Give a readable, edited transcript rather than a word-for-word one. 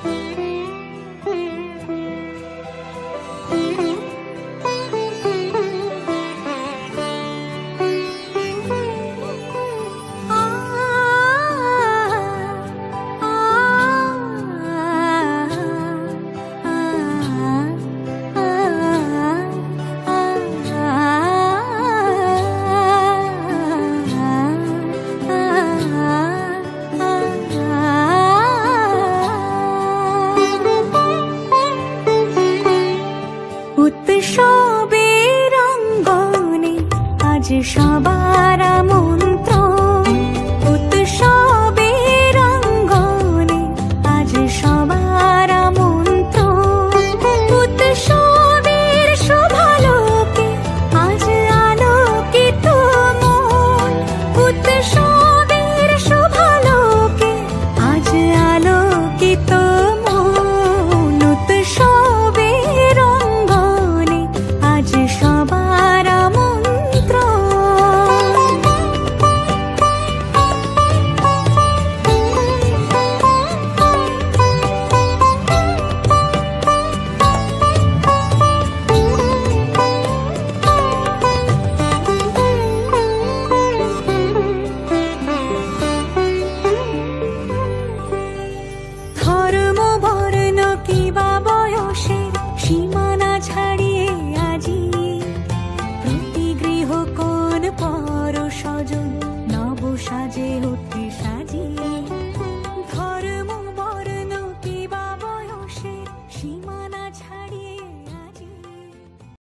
উৎসবের অঙ্গনে আজ সবার আমন্ত্রণ, উৎসবের অঙ্গনে আজ সবার আমন্ত্রণ, উৎসবের শোভালোকে আজ আলোকিত মন, উৎসবের শোভালোকে আজ আলোকিত মন, উৎসবের অঙ্গনে আজ সবার আমন্ত্রণ। ধর্ম বর্ণ কিবা বয়সের সীমানা ছাড়িয়ে আজি প্রতি গৃহ কোন পর স্বজন নব সাজে অতি সাজিয়ে, ধর্ম বর্ণ কিবা বয়সের সীমা